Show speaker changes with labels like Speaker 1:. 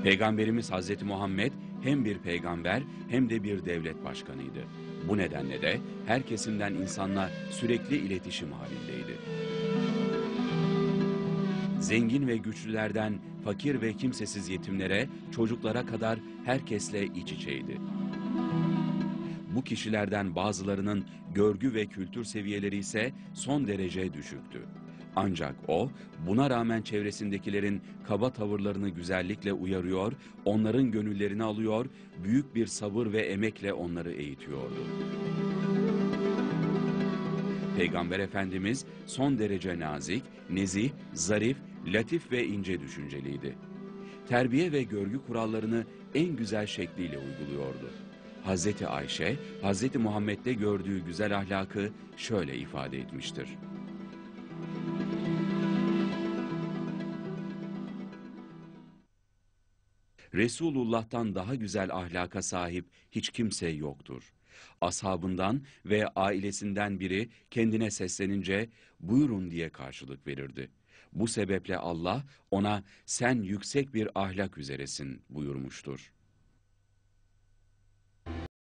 Speaker 1: Peygamberimiz Hazreti Muhammed hem bir peygamber hem de bir devlet başkanıydı. Bu nedenle de her kesimden insanla sürekli iletişim halindeydi. Zengin ve güçlülerden fakir ve kimsesiz yetimlere, çocuklara kadar herkesle iç içeydi. Bu kişilerden bazılarının görgü ve kültür seviyeleri ise son derece düşüktü. Ancak o, buna rağmen çevresindekilerin kaba tavırlarını güzellikle uyarıyor, onların gönüllerini alıyor, büyük bir sabır ve emekle onları eğitiyordu. Peygamber Efendimiz son derece nazik, nezih, zarif, latif ve ince düşünceliydi. Terbiye ve görgü kurallarını en güzel şekliyle uyguluyordu. Hazreti Ayşe, Hazreti Muhammed'de gördüğü güzel ahlakı şöyle ifade etmiştir. Resulullah'tan daha güzel ahlaka sahip hiç kimse yoktur. Ashabından ve ailesinden biri kendine seslenince buyurun diye karşılık verirdi. Bu sebeple Allah ona sen yüksek bir ahlak üzeresin buyurmuştur.